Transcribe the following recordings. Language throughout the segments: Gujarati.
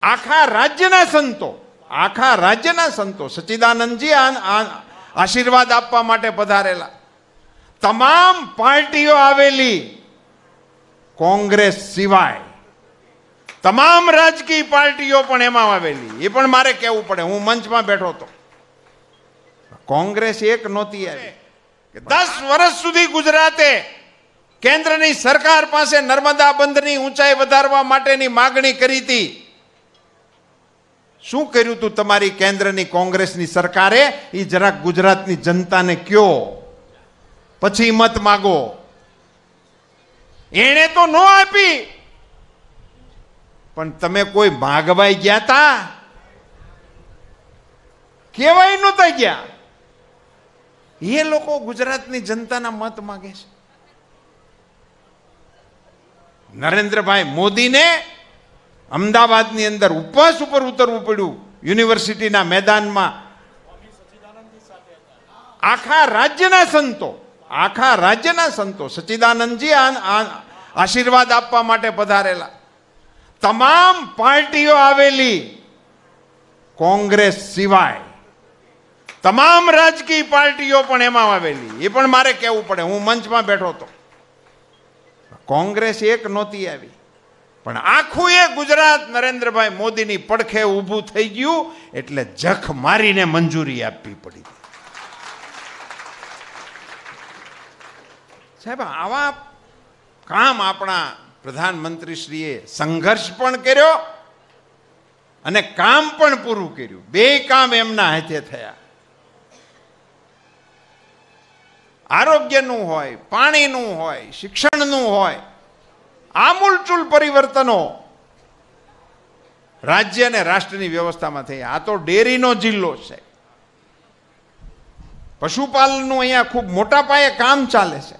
આખા રાજ્યના સંતો સચ્ચિદાનંદજી આશીર્વાદ આપવા માટે પધારેલા. તમામ પાર્ટીઓ આવેલી, કોંગ્રેસ સિવાય તમામ રાજકીય પાર્ટીઓ પણ એમાં આવેલી. એ પણ મારે કહેવું પડે, હું મંચમાં બેઠો હતો. કોંગ્રેસ એક નહોતી આવી. 10 વર્ષ સુધી ગુજરાતે કેન્દ્રની સરકાર પાસે નર્મદા બંધની ઊંચાઈ વધારવા માટેની માગણી કરી હતી. શું કર્યું તું તમારી કેન્દ્રની કોંગ્રેસની સરકારે? એ જરાક ગુજરાતની જનતાને કયો, પછી મત માગો. એણે તો ન આપી, પણ તમે કોઈ માગવાઈ ગયા તા? કેવાય નહોતા ગયા. એ લોકો ગુજરાતની જનતાના મત માગે છે. નરેન્દ્રભાઈ મોદીને અમદાવાદની અંદર ઉપવાસ ઉપર ઉતરવું પડ્યું, યુનિવર્સિટીના મેદાનમાં. આખા રાજ્યના સંતો સચ્ચિદાનંદજી આશીર્વાદ આપવા માટે પધારેલા. તમામ પાર્ટીઓ આવેલી, કોંગ્રેસ સિવાય તમામ રાજકીય પાર્ટીઓ પણ એમાં આવેલી. એ પણ મારે કહેવું પડે, હું મંચમાં બેઠો હતો. કોંગ્રેસ એક નહોતી આવી, પણ આખું એ ગુજરાત નરેન્દ્રભાઈ મોદીની પડખે ઊભું થઈ ગયું. એટલે જખ મારીને મંજૂરી આપવી પડી. સાહેબ, આવા કામ આપણા પ્રધાનમંત્રીશ્રીએ સંઘર્ષ પણ કર્યો અને કામ પણ પૂરું કર્યું. બે કામ એમના હાથે થયા. આરોગ્યનું હોય, પાણીનું હોય, શિક્ષણનું હોય, આમૂલચૂલ પરિવર્તનો રાજ્ય અને રાષ્ટ્રની વ્યવસ્થામાં થઈ. આ તો ડેરીનો જિલ્લો છે. પશુપાલનનું અહીંયા ખૂબ મોટા પાયે કામ ચાલે છે.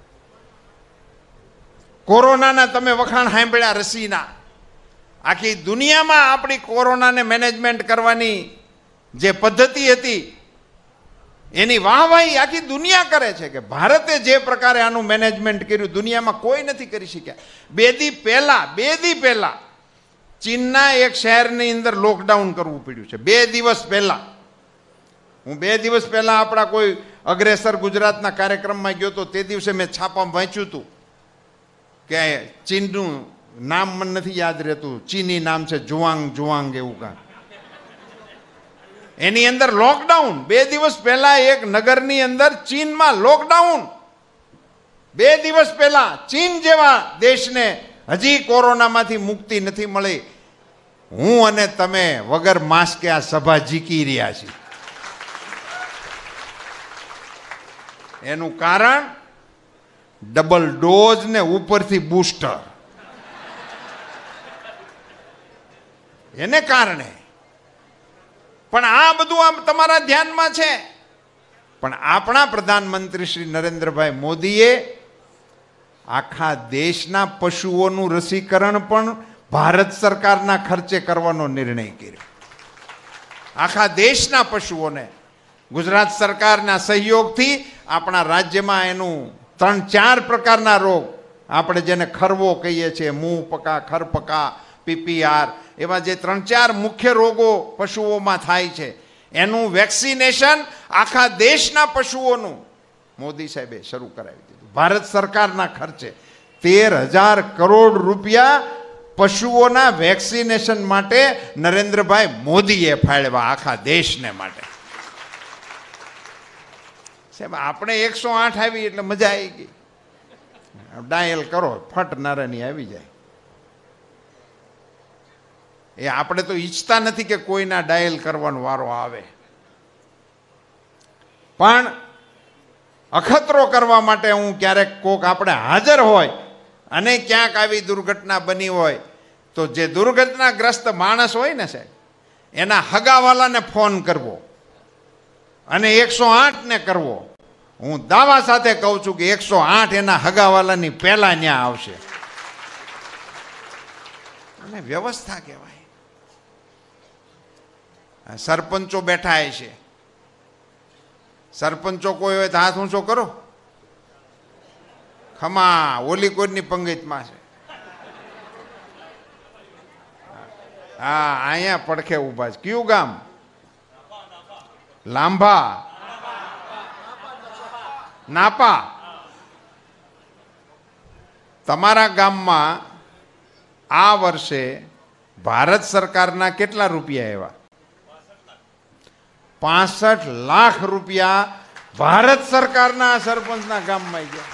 કોરોનાના તમે વખાણ સાંભળ્યા, રસીના. આખી દુનિયામાં આપણી કોરોનાને મેનેજમેન્ટ કરવાની જે પદ્ધતિ હતી એની વાહવાહી આખી દુનિયા કરે છે કે ભારતે જે પ્રકારે આનું મેનેજમેન્ટ કર્યું દુનિયામાં કોઈ નથી કરી શક્યા. બે દી પહેલા ચીનના એક શહેરની અંદર લોકડાઉન કરવું પડ્યું છે. 2 દિવસ પહેલા. હું 2 દિવસ પહેલા આપણા કોઈ અગ્રેસર ગુજરાતના કાર્યક્રમમાં ગયો તો તે દિવસે મેં છાપામાં વાંચ્યું હતું કે ચીનનું નામ મને નથી યાદ રહેતું, ચીની નામ છે જુઆંગ એવું કાંઈ. એની અંદર લોકડાઉન 2 દિવસ પહેલા એક નગરની અંદર ચીનમાં લોકડાઉન. 2 દિવસ પહેલા ચીન જેવા દેશને હજી કોરોનામાંથી મુક્તિ નથી મળી. હું અને તમે વગર માસ્કે આ સભા જીકી રહ્યા છીએ. એનું કારણ ડબલ ડોઝ ને ઉપરથી બૂસ્ટર. એને કારણે. પણ આ બધું આમ તમારા ધ્યાનમાં છે. પણ આપણા પ્રધાનમંત્રી શ્રી નરેન્દ્રભાઈ મોદીએ આખા દેશના પશુઓનું રસીકરણ પણ ભારત સરકારના ખર્ચે કરવાનો નિર્ણય કર્યો. આખા દેશના પશુઓને ગુજરાત સરકારના સહયોગથી આપણા રાજ્યમાં એનું 3-4 પ્રકારના રોગ, આપણે જેને ખરવો કહીએ છીએ, મું પકા, ખરપકા, પીપીઆર, એવા જે 3-4 મુખ્ય રોગો પશુઓમાં થાય છે એનું વેક્સિનેશન આખા દેશના પશુઓનું મોદી સાહેબે શરૂ કરાવી દીધું. ભારત સરકારના ખર્ચે 13,000 કરોડ રૂપિયા પશુઓના વેક્સિનેશન માટે નરેન્દ્રભાઈ મોદીએ ફાળવ્યા આખા દેશને માટે. સાહેબ, આપણે 108 આવી એટલે મજા આવી ગઈ. ડાયલ કરો, ફટ નારાની આવી જાય. એ આપણે તો ઈચ્છતા નથી કે કોઈના ડાયલ કરવાનો વારો આવે, પણ અખતરો કરવા માટે હું ક્યારેક કોક આપણે હાજર હોય અને ક્યાંક આવી દુર્ઘટના બની હોય તો જે દુર્ઘટનાગ્રસ્ત માણસ હોય ને સાહેબ, એના હગાવાલાને ફોન કરવો અને 108 ને કરવો. હું દાવા સાથે કહું છું કે 108 એના હગાવાલાની પહેલા ત્યાં આવશે. અને વ્યવસ્થા કહેવાય. સરપંચો બેઠા છે. સરપંચો કોઈ હોય તો હાથ ઊંચો કરો. ખમા ઓલી કોઈની પંગતમાં છે. હા, અહીંયા પડખે ઊભા છે. કયું ગામ? લાંભા, નાપા. તમારા ગામમાં આ વર્ષે ભારત સરકારના કેટલા રૂપિયા આવ્યા? 65 લાખ રૂપિયા ભારત સરકારના સરપંચના ગામમાં ગયા.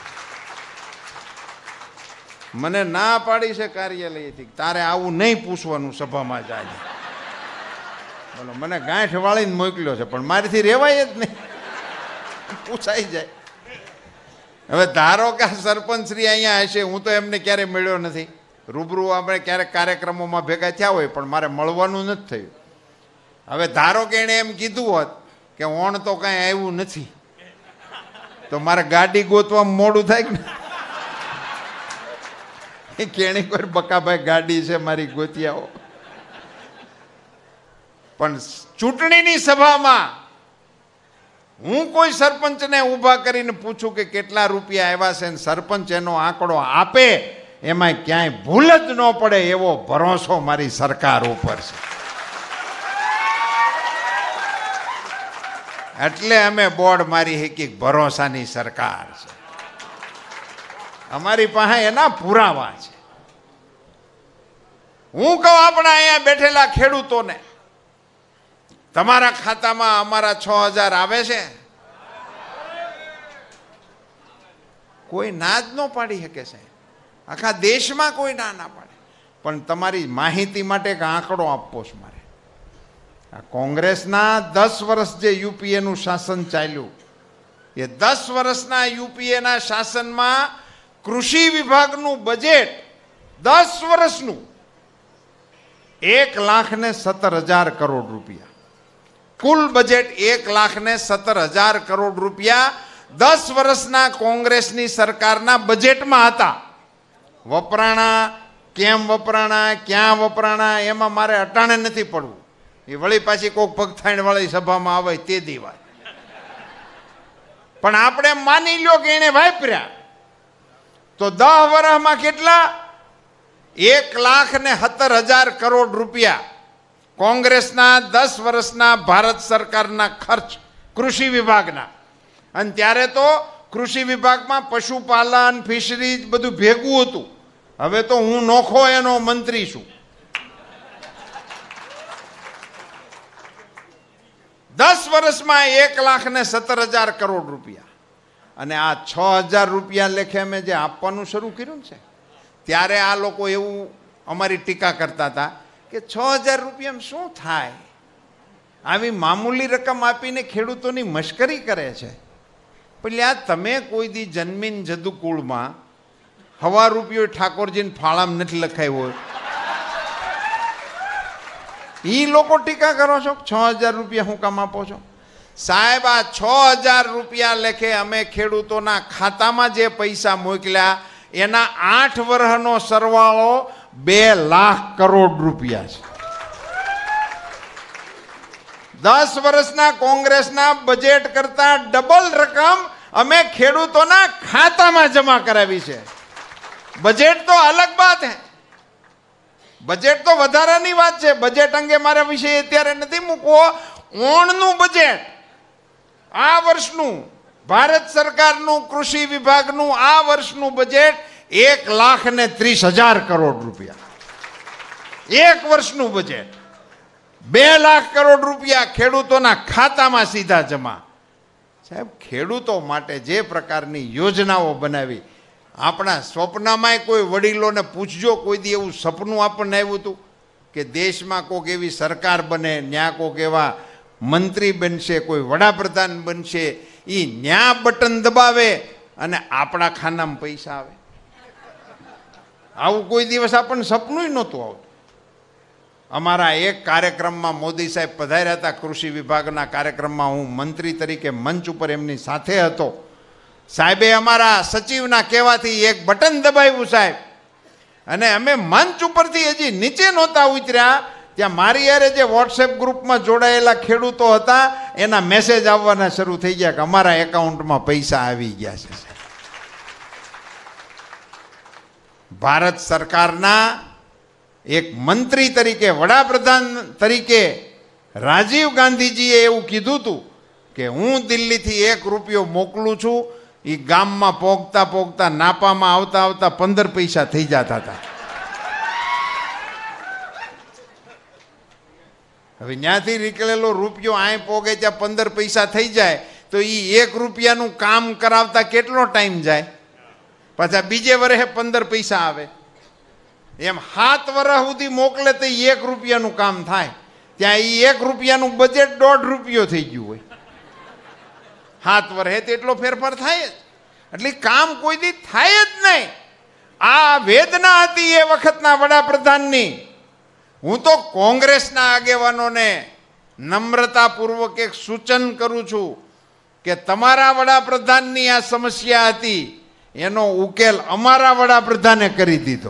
મને ના પાડી છે કાર્યાલયથી, તારે આવું નહીં પૂછવાનું સભામાં જાય. બોલો, મને ગાંઠ વાળીને મોકલ્યો છે, પણ મારીથી રહેવાય જ નહીં, પૂછાઈ જાય. હવે ધારો કે સરપંચ શ્રી અહીંયા હશે, હું તો એમને ક્યારેય મળ્યો નથી. રૂબરૂ આપણે ક્યારેક કાર્યક્રમોમાં ભેગા થયા હોય, પણ મારે મળવાનું નથી થયું. હવે ધારો કે એણે એમ કીધું હોત કે ઓણ તો કાંઈ આવ્યું નથી, તો મારે ગાડી ગોતવા મોડું થાય ને. એ કેણી કોઈ બકાભાઈ ગાડી છે મારી, ગોતી આવો. પણ ચૂંટણીની સભામાં હું કોઈ સરપંચને ઊભા કરીને પૂછું કે કેટલા રૂપિયા આવ્યા છે, સરપંચ એનો આંકડો આપે, એમાં ક્યાંય ભૂલ જ ન પડે એવો ભરોસો મારી સરકાર ઉપર છે. એટલે અમે બોર્ડ મારી હેકી ભરોસાની સરકાર છે. અમારી પાસે એના પુરાવા છે. હું કહું આપણા અહીંયા બેઠેલા ખેડૂતોને, તમારા ખાતામાં અમારા 6000 આવે છે? કોઈ ના જ ન પાડી શકે છે. આખા દેશમાં કોઈ ના પાડે. પણ તમારી માહિતી માટે એક આંકડો આપવો છે મારે. આ કોંગ્રેસના 10 વર્ષ જે યુપીએનું શાસન ચાલ્યું, એ 10 વર્ષના યુપીએના શાસનમાં કૃષિ વિભાગનું બજેટ 10 વર્ષનું 1,17,000 કરોડ રૂપિયા. કુલ બજેટ 1,17,000 કરોડ રૂપિયા 10 વર્ષના કોંગ્રેસની સરકારના બજેટમાં હતા. વપરાણા, કેમ વપરાણા, ક્યાં વપરાણા, એમાં મારે અટાણે નથી પડવું. એ વળી પાછી કોઈક પગથાણ વાળી સભામાં આવે તે દીવાય. પણ આપણે માની લ્યો કે એને વાપર્યા, તો 10 વર્ષમાં કેટલા? 1,17,000 કરોડ રૂપિયા કોંગ્રેસના 10 વર્ષના ભારત સરકારના ખર્ચ કૃષિ વિભાગના. અને ત્યારે તો કૃષિ વિભાગમાં પશુપાલન, ફિશરીઝ બધું ભેગું હતું. હવે તો હું નોખો એનો મંત્રી છું. 10 વર્ષમાં 1,17,000 કરોડ રૂપિયા. અને આ 6,000 રૂપિયા લેખે અમે જે આપવાનું શરૂ કર્યું છે, ત્યારે આ લોકો એવું અમારી ટીકા કરતા હતા કે 6,000 રૂપિયામાં શું થાય, આવી મામૂલી રકમ આપીને ખેડૂતોની મશ્કરી કરે છે. એટલે આ તમે કોઈ દી જન્મીન જદુકુળમાં 1,000 રૂપિયો ઠાકોરજીને ફાળામાં નથી લખાયો, એ લોકો ટીકા કરો છો 6,000 રૂપિયા હું કામ આપો છો? સાહેબ, આ 6,000 રૂપિયા લેખે અમે ખેડૂતોના ખાતામાં જે પૈસા મોકલ્યા, એના 8 વર્ષનો સરવાળો 2 લાખ કરોડ રૂપિયા છે. 10 વર્ષના કોંગ્રેસના બજેટ કરતા ડબલ રકમ અમે ખેડૂતોના ખાતામાં જમા કરાવી છે. બજેટ તો અલગ બાત હે, બજેટ તો વધારાની વાત છે. બજેટ અંગે મારા વિશે અત્યારે નથી મૂકવો. ઓણનું બજેટ આ વર્ષનું ભારત સરકારનું કૃષિ વિભાગનું આ વર્ષનું બજેટ 1,30,000 કરોડ રૂપિયા. એક વર્ષનું બજેટ 2 લાખ કરોડ રૂપિયા ખેડૂતોના ખાતામાં સીધા જમા. સાહેબ, ખેડૂતો માટે જે પ્રકારની યોજનાઓ બનાવી, આપણા સ્વપ્નમાં કોઈ વડીલોને પૂછજો, કોઈ દી એવું સપનું આપણને આવ્યું હતું કે દેશમાં કોઈક એવી સરકાર બને, ન્યા કોઈક એવા મંત્રી બનશે, કોઈ વડાપ્રધાન બનશે, એ ન્યા બટન દબાવે અને આપણા ખાનામાં પૈસા આવે? આવું કોઈ દિવસ આપણને સપનું નહોતું આવતું. અમારા એક કાર્યક્રમમાં મોદી સાહેબ પધાર્યા હતા, કૃષિ વિભાગના કાર્યક્રમમાં હું મંત્રી તરીકે મંચ ઉપર એમની સાથે હતો. સાહેબે અમારા સચિવના કહેવાથી એક બટન દબાવ્યું સાહેબ, અને અમે મંચ ઉપરથી હજી નીચે નહોતા ઉતર્યા, ત્યાં મારી યારે જે વોટ્સએપ ગ્રુપમાં જોડાયેલા ખેડૂતો હતા એના મેસેજ આવવાના શરૂ થઈ ગયા કે અમારા એકાઉન્ટમાં પૈસા આવી ગયા છે. ભારત સરકારના એક મંત્રી તરીકે, વડાપ્રધાન તરીકે રાજીવ ગાંધીજીએ એવું કીધું હતું કે હું દિલ્હીથી 1 રૂપિયો મોકલું છું, એ ગામમાં પોગતા પોગતા નાપામાં આવતા આવતા 15 પૈસા થઈ જતા હતા. હવે ત્યાંથી નીકળેલો રૂપિયો આય પોગે ત્યાં 15 પૈસા થઈ જાય તો એ 1 રૂપિયાનું કામ કરાવતા કેટલો ટાઈમ જાય? પાછા બીજે વર્ષે 15 પૈસા આવે. એમ 7 વર્ષ સુધી મોકલે તો 1 રૂપિયાનું કામ થાય. ત્યાં એ 1 રૂપિયાનું બજેટ 1.5 રૂપિયો થઈ ગયું હોય. 7 વર્ષે તો એટલો ફેરફાર થાય જ. એટલે કામ કોઈ દી થાય જ નહીં. આ વેદના હતી એ વખતના વડાપ્રધાનની. હું તો કોંગ્રેસના આગેવાનોને નમ્રતાપૂર્વક એક સૂચન કરું છું કે તમારા વડાપ્રધાનની આ સમસ્યા હતી, એનો ઉકેલ અમારા વડાપ્રધાને કરી દીધો.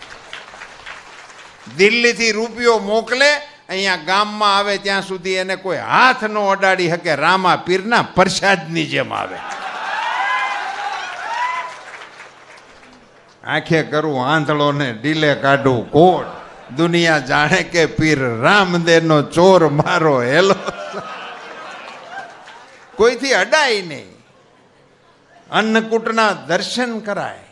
દિલ્હીથી રૂપિયો મોકલે, અહીંયા ગામમાં આવે ત્યાં સુધી એને કોઈ હાથ ન અડાડી શકે, રામા પીરના પ્રસાદની જેમ આવે. આંખે કરું આંધળો ને ડીલે કાઢું કોટ, દુનિયા જાણે કે પીર રામદેવનો ચોર મારો હેલો. કોઈથી અડાય નહીં. અન્નકૂટના દર્શન કરાય.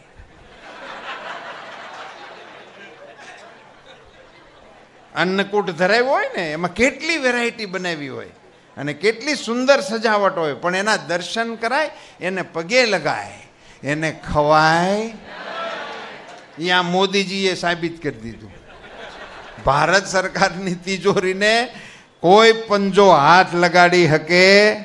અન્નકૂટ ધરાવ્યો હોય ને એમાં કેટલી વેરાયટી બનાવી હોય અને કેટલી સુંદર સજાવટ હોય, પણ એના દર્શન કરાય, એને પગે લગાય, એને ખવાય. અહીંયા મોદીજીએ સાબિત કરી દીધું. ભારત સરકારની તિજોરીને કોઈ પંજો હાથ લગાડી શકે.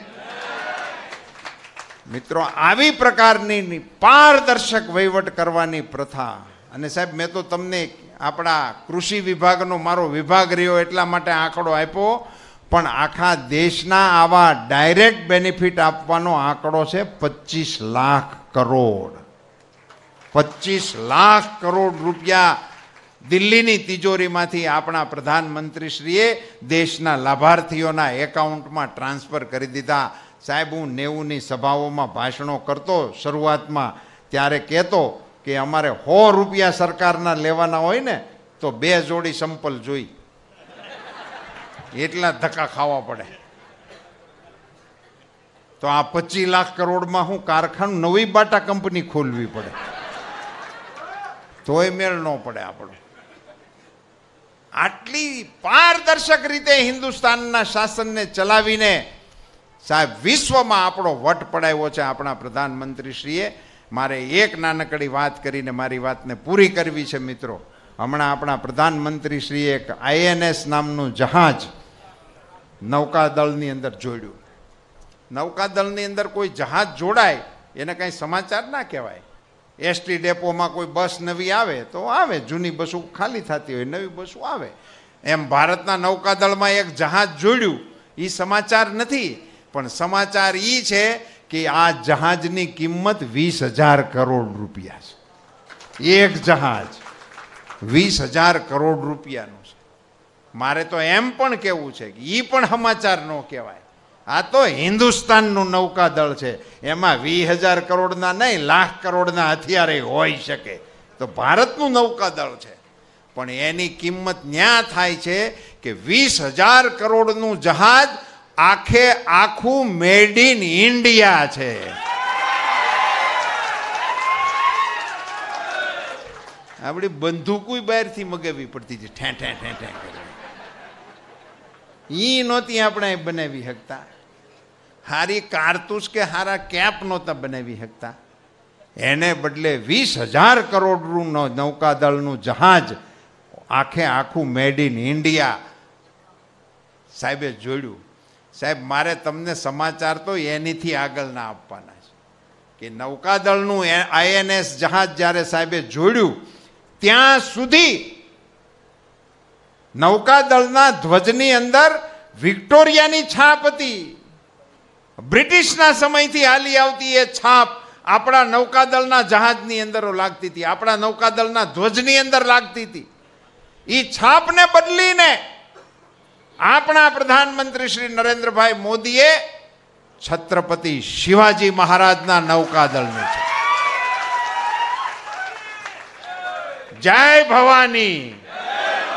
મિત્રો, આવી પ્રકારની પારદર્શક વહીવટ કરવાની પ્રથા, અને સાહેબ મેં તો તમને આપણા કૃષિ વિભાગનો મારો વિભાગ રહ્યો એટલા માટે આંકડો આપ્યો, પણ આખા દેશના આવા ડાયરેક્ટ બેનિફિટ આપવાનો આંકડો છે 25 લાખ કરોડ. 25 લાખ કરોડ રૂપિયા દિલ્હીની તિજોરીમાંથી આપણા પ્રધાનમંત્રીશ્રીએ દેશના લાભાર્થીઓના એકાઉન્ટમાં ટ્રાન્સફર કરી દીધા. સાહેબ, હું 90ની સભાઓમાં ભાષણો કરતો શરૂઆતમાં, ત્યારે કહેતો કે અમારે 100 રૂપિયા સરકારના લેવાના હોય ને તો 2 જોડી સંપલ જોઈ, એટલા ધક્કા ખાવા પડે. તો આ 25 લાખ કરોડમાં હું કારખાનું, નવી બાટા કંપની ખોલવી પડે, તોય મેળ ન પડે આપણો. આટલી પારદર્શક રીતે હિન્દુસ્તાનના શાસનને ચલાવીને સાહેબ વિશ્વમાં આપણો વટ પડાવ્યો છે આપણા પ્રધાનમંત્રીશ્રીએ. મારે એક નાનકડી વાત કરીને મારી વાતને પૂરી કરવી છે મિત્રો. હમણાં આપણા પ્રધાનમંત્રીશ્રીએ એક INS નામનું જહાજ નૌકાદળની અંદર જોડ્યું. નૌકાદળની અંદર કોઈ જહાજ જોડાય એને કાંઈ સમાચાર ના કહેવાય. ST ડેપોમાં કોઈ બસ નવી આવે તો આવે, જૂની બસો ખાલી થતી હોય, નવી બસો આવે. એમ ભારતના નૌકાદળમાં એક જહાજ જોડ્યું, એ સમાચાર નથી, પણ સમાચાર એ છે કે આ જહાજની કિંમત 20,000 કરોડ રૂપિયા છે. એક જહાજ 20,000 કરોડ રૂપિયાનું છે. મારે તો એમ પણ કહેવું છે કે એ પણ સમાચાર ન કહેવાય. આ તો હિન્દુસ્તાનનું નૌકાદળ છે, એમાં 20,000 કરોડના નહીં, લાખ કરોડના હથિયારે હોઈ શકે. તો ભારતનું નૌકાદળ છે, પણ એની કિંમત ન્યા થાય છે કે 20,000 કરોડનું જહાજ આખે આખું મેડ ઇન ઇન્ડિયા છે. આપણી બંદૂકો બહારથી મગાવવી પડતી હતી, ઠે ઠે ઠે ઠે કરી. ઈ નહોતી આપણે બનાવી શકતા. હારી કારતૂસ કે હારા કેપ નહોતા બનાવી શકતા. એને બદલે 20,000 કરોડનું નૌકાદળનું જહાજ આખે આખું મેડ ઇન ઇન્ડિયા સાહેબે જોડ્યું. સાહેબ, મારે તમને સમાચાર તો એનીથી આગળ ના આપવાના છે કે નૌકાદળનું INS જહાજ જ્યારે સાહેબે જોડ્યું ત્યાં સુધી નૌકાદળના ધ્વજની અંદર વિક્ટોરિયાની છાપ હતી. બ્રિટિશના સમયથી હાલી આવતી એ છાપ આપણા નૌકાદળના જહાજની અંદર લાગતી હતી, આપણા નૌકાદળના ધ્વજની અંદર લાગતી હતી. એ છાપને બદલીને આપણા પ્રધાનમંત્રી શ્રી નરેન્દ્રભાઈ મોદીએ છત્રપતિ શિવાજી મહારાજના નૌકાદળની છે. જય ભવાની.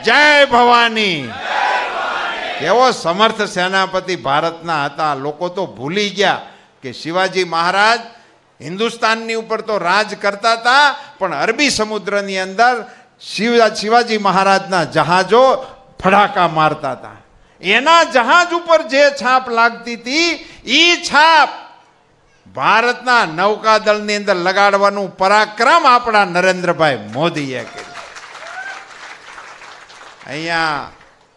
જય ભવાની. કેવો સમર્થ સેનાપતિ ભારતના હતા. લોકો તો ભૂલી ગયા કે શિવાજી મહારાજ હિન્દુસ્તાનની ઉપર તો રાજ કરતા હતા, પણ અરબી સમુદ્રની અંદર શિવાજી મહારાજના જહાજો ફડાકા મારતા હતા. એના જહાજ ઉપર જે છાપ લાગતી હતી એ છાપ ભારતના નૌકાદળની અંદર લગાડવાનું પરાક્રમ આપણા નરેન્દ્રભાઈ મોદીએ કર્યું. અહીંયા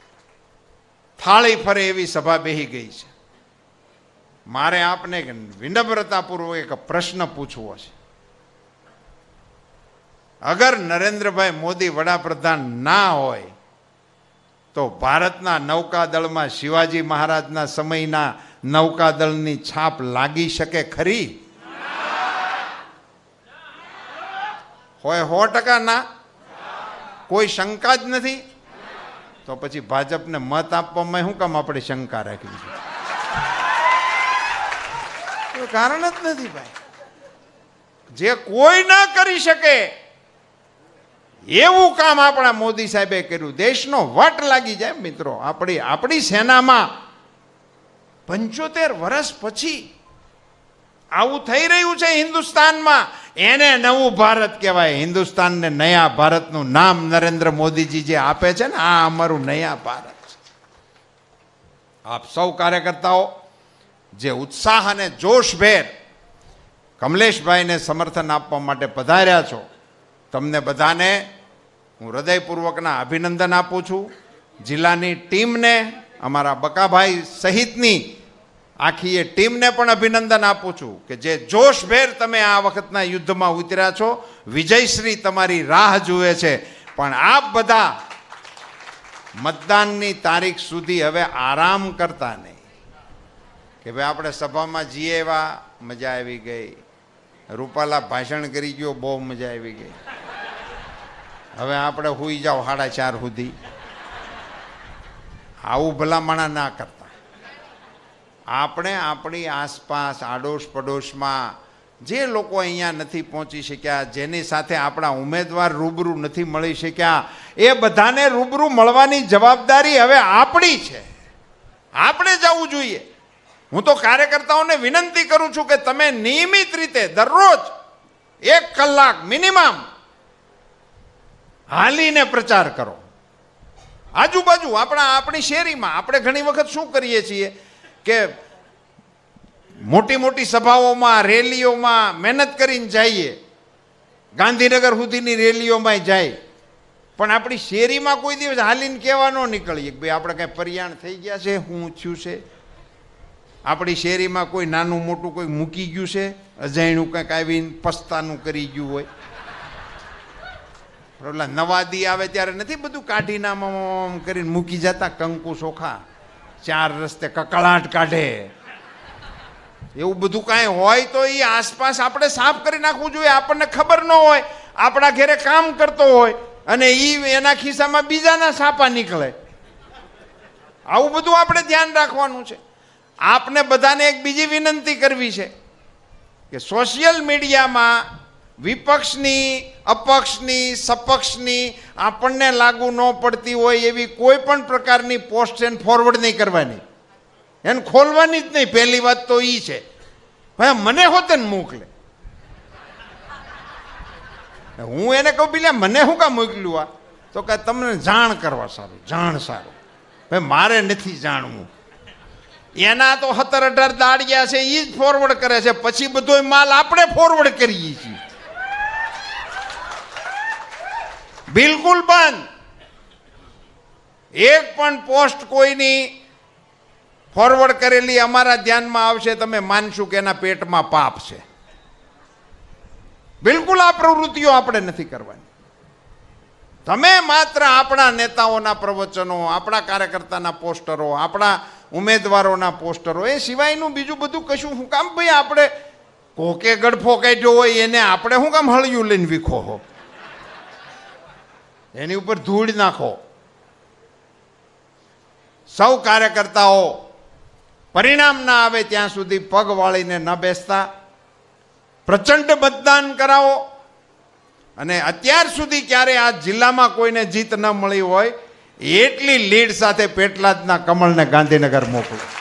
થાળી ફરે એવી સભા બેહી ગઈ છે. મારે આપને વિનમ્રતાપૂર્વક એક પ્રશ્ન પૂછવો છે. અગર નરેન્દ્રભાઈ મોદી વડાપ્રધાન ના હોય તો ભારતના નૌકાદળમાં શિવાજી મહારાજના સમયના નૌકાદળની છાપ લાગી શકે ખરી? હોય 100% ના? કોઈ શંકા જ નથી? તો પછી ભાજપને મત આપવામાં શું કામ આપણે શંકા રાખવી છે? કોઈ કારણ જ નથી ભાઈ. જે કોઈ ના કરી શકે એવું કામ આપણા મોદી સાહેબે કર્યું. દેશનો વટ લાગી જાય મિત્રો. આપણી સેનામાં 75 વર્ષ પછી આવું થઈ રહ્યું છે હિન્દુસ્તાનમાં. એને નવું ભારત કહેવાય. હિન્દુસ્તાનને નયા ભારતનું નામ નરેન્દ્ર મોદીજી જે આપે છે ને, આ અમારું નયા ભારત છે. આપ સૌ કાર્યકર્તાઓ જે ઉત્સાહ અને જોશભેર કમલેશભાઈને સમર્થન આપવા માટે પધાર્યા છો, તમને બધાને હું હૃદયપૂર્વકના અભિનંદન આપું છું. જિલ્લાની ટીમને, અમારા બકાભાઈ સહિતની આખી એ ટીમને પણ અભિનંદન આપું છું કે જે જોશભેર તમે આ વખતના યુદ્ધમાં ઉતર્યા છો. વિજયશ્રી તમારી રાહ જુએ છે. પણ આપ બધા મતદાનની તારીખ સુધી હવે આરામ કરતા નહીં કે ભાઈ આપણે સભામાં જઈએ એવા મજા આવી ગઈ, રૂપાલા ભાષણ કરી ગયો બહુ મજા આવી ગઈ, હવે આપણે હુઈ જાઓ 4:30 સુધી. આવું ભલામણા ના કરતા. આપણે આપણી આસપાસ આડોશ પડોશમાં જે લોકો અહીંયા નથી પહોંચી શક્યા, જેની સાથે આપણા ઉમેદવાર રૂબરૂ નથી મળી શક્યા, એ બધાને રૂબરૂ મળવાની જવાબદારી હવે આપણી છે. આપણે જવું જોઈએ. હું તો કાર્યકર્તાઓને વિનંતી કરું છું કે તમે નિયમિત રીતે દરરોજ 1 કલાક મિનિમમ હાલીને પ્રચાર કરો. આજુબાજુ આપણી શેરીમાં આપણે ઘણી વખત શું કરીએ છીએ કે મોટી મોટી સભાઓમાં, રેલીઓમાં મહેનત કરીને જઈએ, ગાંધીનગર સુધીની રેલીઓમાં જાય, પણ આપણી શેરીમાં કોઈ દિવસ હાલીને કહેવા ન નીકળીએ કે ભાઈ આપણે કાંઈ પર્યાણ થઈ ગયા છે, શું થયું છે? આપણી શેરીમાં કોઈ નાનું મોટું કોઈ મૂકી ગયું છે, અજાણ્યું કંઈક આવીને પસ્તાનું કરી ગયું હોય. ઓલા નવાદી આવે ત્યારે નથી બધું કાઢીને આમ કરીને મૂકી જતા, કંકુ ચોખા 4 રસ્તે કકળાટ કાઢે, એવું બધું કાંઈ હોય તો એ આસપાસ આપણે સાફ કરી નાખવું જોઈએ. આપણને ખબર ન હોય, આપણા ઘરે કામ કરતો હોય અને એના ખિસ્સામાં બીજાના સાપા નીકળે. આવું બધું આપણે ધ્યાન રાખવાનું છે. આપને બધાને એક બીજી વિનંતી કરવી છે કે સોશિયલ મીડિયામાં વિપક્ષની, અપક્ષની, સપક્ષની આપણને લાગુ ન પડતી હોય એવી કોઈ પણ પ્રકારની પોસ્ટ એને ફોરવર્ડ નહીં કરવાની, એને ખોલવાની જ નહીં. પહેલી વાત તો એ છે. ભાઈ મને હોતે ને મોકલે, હું એને કહું પેલા મને શું કામ મોકલ્યું આ? તો કે તમને જાણ કરવા સારું, જાણ સારું. ભાઈ મારે નથી જાણવું. એના તો 17-18 દાડિયા છે, એ જ ફોરવર્ડ કરે છે. પછી બધો માલ આપણે ફોરવર્ડ કરીએ છીએ. બિલકુલ બંધ. એક પણ પોસ્ટ કોઈની ફોરવર્ડ કરેલી અમારા ધ્યાનમાં આવશે, તમે માનશું કે એના પેટમાં પાપ છે. બિલકુલ આ પ્રવૃત્તિઓ આપણે નથી કરવાની. તમે માત્ર આપણા નેતાઓના પ્રવચનો, આપણા કાર્યકર્તાના પોસ્ટરો, આપણા ઉમેદવારોના પોસ્ટરો, એ સિવાયનું બીજું બધું કશું શું કામ ભાઈ? આપણે કોકે ગડફો કાઢ્યો હોય એને આપણે શું કામ હળિયું લઈને વીખો હો? એની ઉપર ધૂળ નાખો. સૌ કાર્યકર્તાઓ પરિણામ ના આવે ત્યાં સુધી પગ વાળીને ન બેસતા, પ્રચંડ મતદાન કરાવો. અને અત્યાર સુધી ક્યારે આ જિલ્લામાં કોઈને જીત ન મળી હોય એટલી લીડ સાથે પેટલાદના કમળને ગાંધીનગર મોકલું.